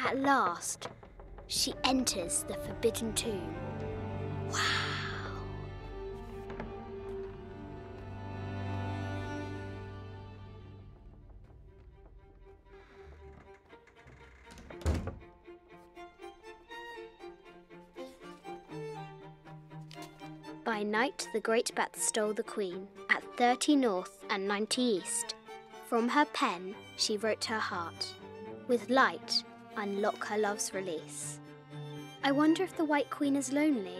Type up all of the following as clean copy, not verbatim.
At last, she enters the forbidden tomb. Wow! By night, the great bat stole the queen at 30 north and 90 east. From her pen, she wrote her heart. With light, unlock her love's release. I wonder if the White Queen is lonely.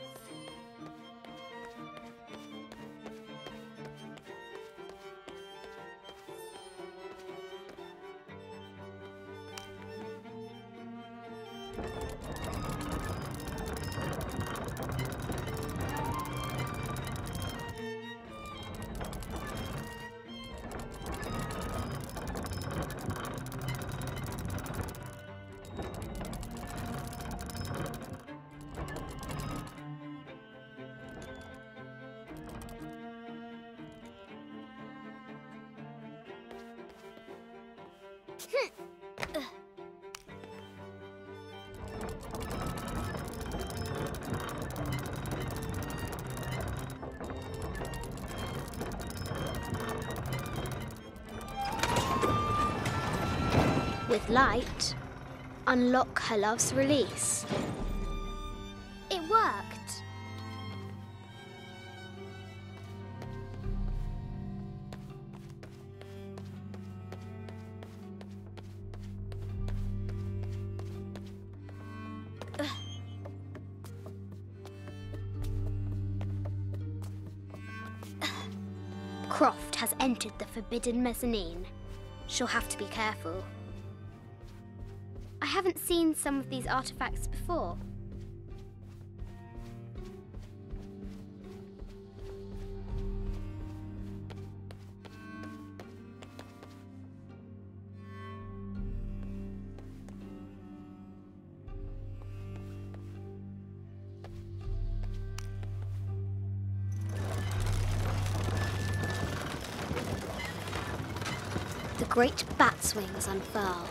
With light, unlock her love's release. It worked. Croft has entered the forbidden mezzanine. She'll have to be careful. I haven't seen some of these artifacts before. The great bat's wings unfurl.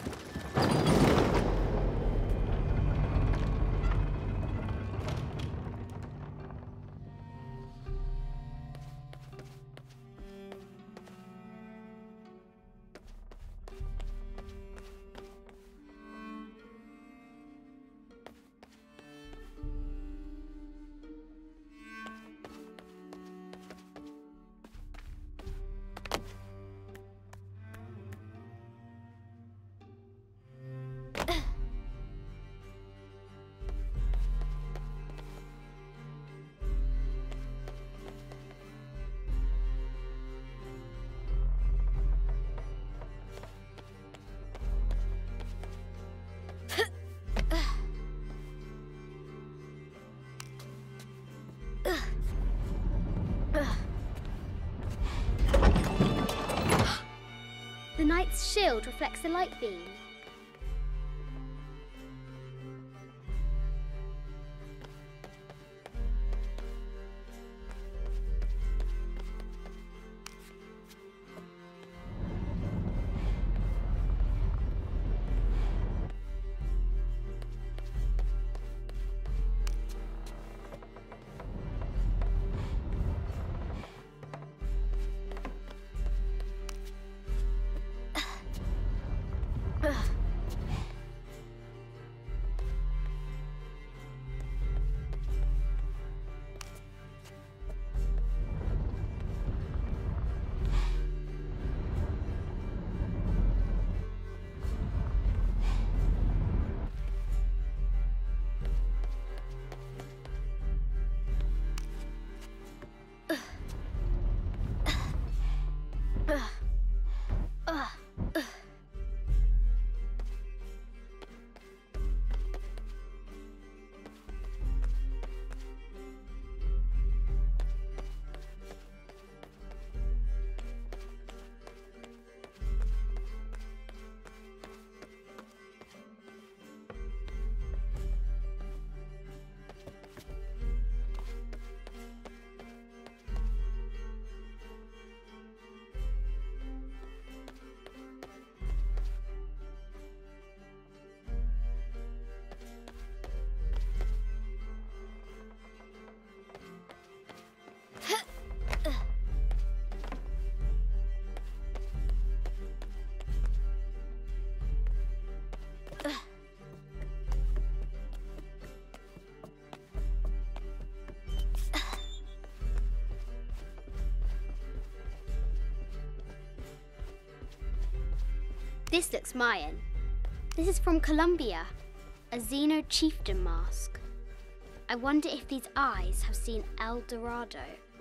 The knight's shield reflects the light beam. This looks Mayan. This is from Colombia, a Xeno chieftain mask. I wonder if these eyes have seen El Dorado.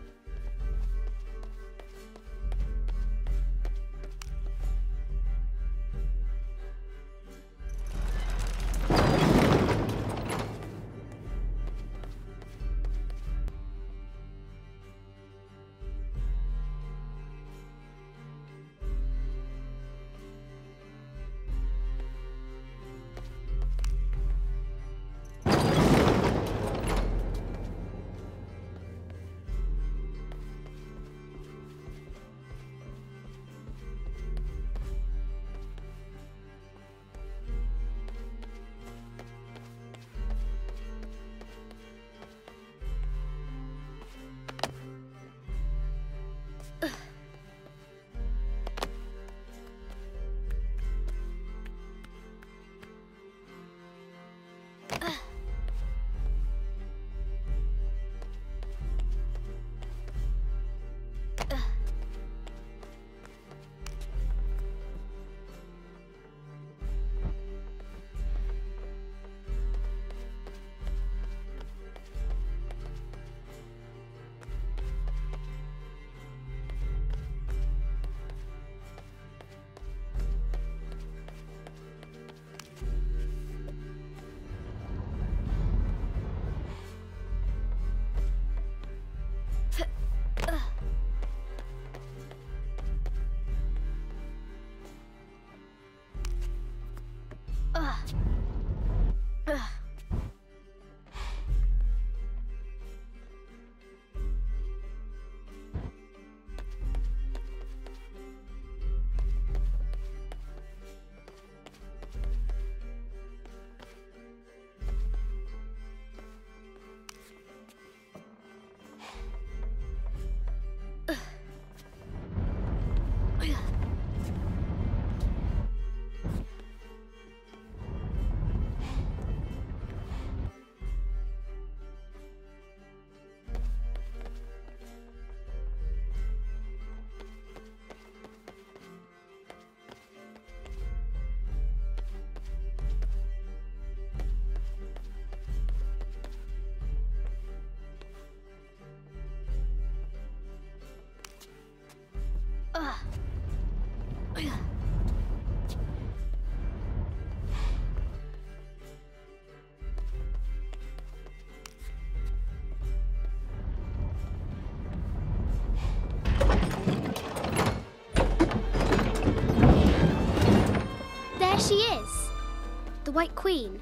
She is! The White Queen.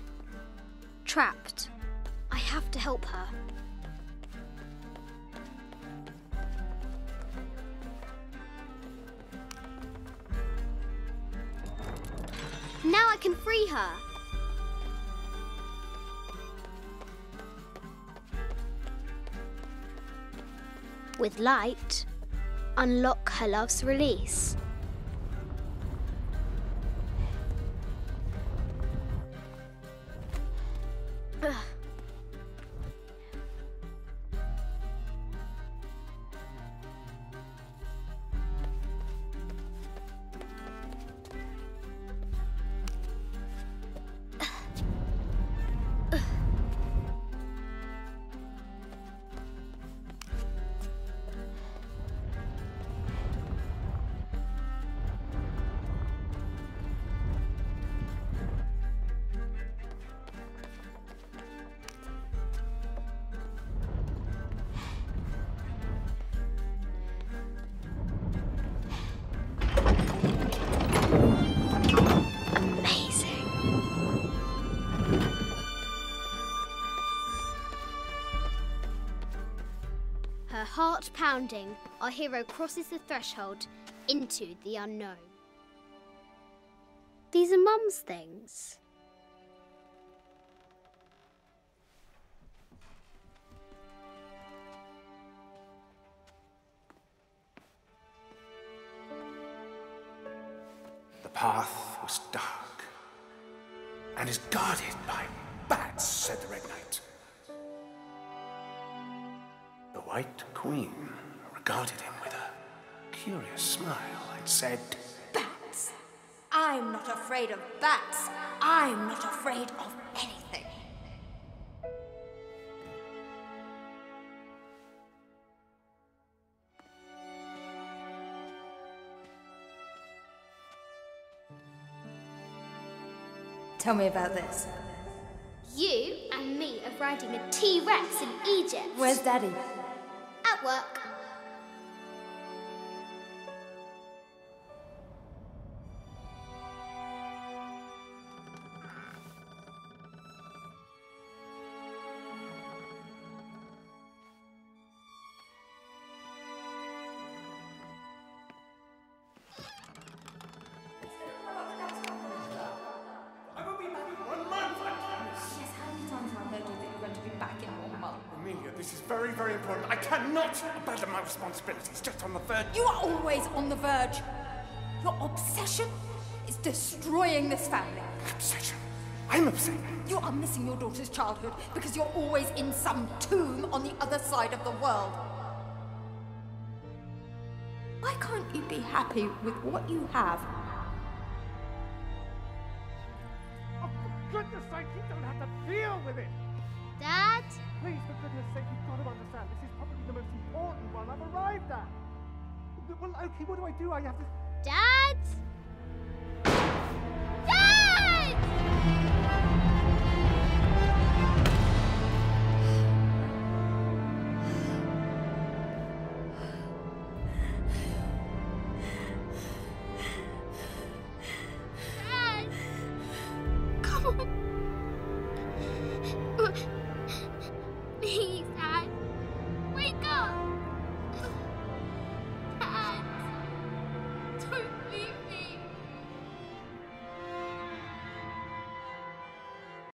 Trapped. I have to help her. Now I can free her. With light, unlock her love's release. Her heart pounding, our hero crosses the threshold into the unknown. These are Mum's things. The path was dark and is guarded by bats, said the Red Knight. The White Queen regarded him with a curious smile and said, Bats? I'm not afraid of bats. I'm not afraid of anything. Tell me about this. You and me are riding a T-Rex in Egypt. Where's Daddy? At work. This is very, very important. I cannot abandon my responsibilities just on the verge. You are always on the verge. Your obsession is destroying this family. Obsession? I'm upset. You are missing your daughter's childhood because you're always in some tomb on the other side of the world. Why can't you be happy with what you have? Oh, for goodness sake, you don't have to deal with it. Dad? Please, for goodness sake, you've got to understand. This is probably the most important one I've arrived at. Well, okay, what do? I have to... Dad?